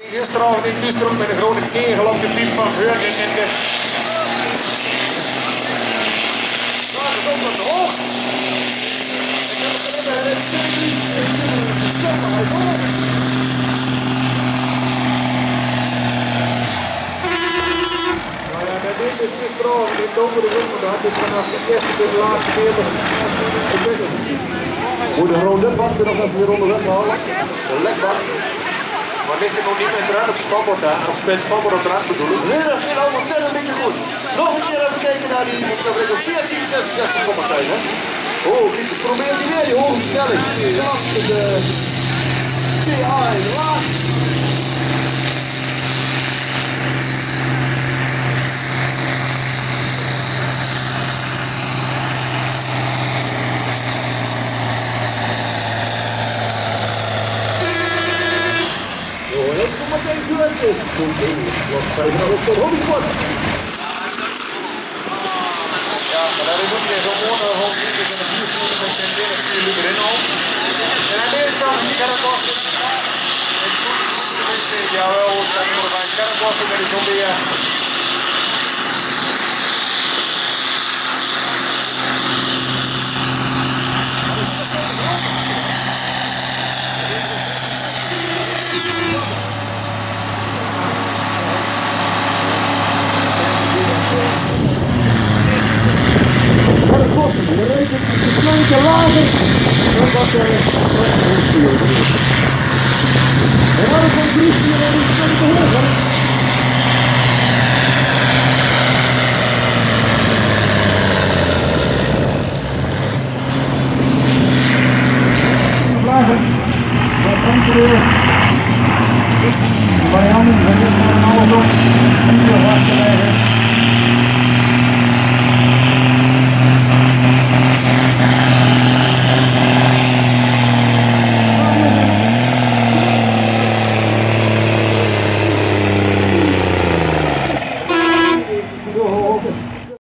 Gisteravond in Duistroep met een grote kegel op de piep van Veurgen in de... Nou, dat komt wat hoog. Nou ja, dat ding is gisteravond in donker de wind gehad, dus vanaf de eerste tot de laatste meter gewisseld. Moet de rode band er nog even weer onderweg halen. De lekband. Maar ligt er nog niet met draad op het spanbord daar? Of met het spanbord op draad bedoel ik? Nee, dat ging allemaal net een beetje goed. Nog een keer even kijken naar die, ik zou zeggen, 1466 zijn, hè? Oh, kijk, probeert hij weer die hoge versnelling. De laatste, de TI, de laatste. Heel veel meteen gebeurd is. Wat ga je nou op de Hoogsport? Ja, maar dat is ook weer zo'n motor van liters en een 4 liter inhoud. En aan deze kant die karrenbossen. Jawel, dat worden wij karrenbossen, dat is ongeveer. De regen is gesloten lager dan wat er instuurt. En alles van Dries hier is te horen. Vlagen, wat komt er weer? Bij Jan, we hebben het allemaal op.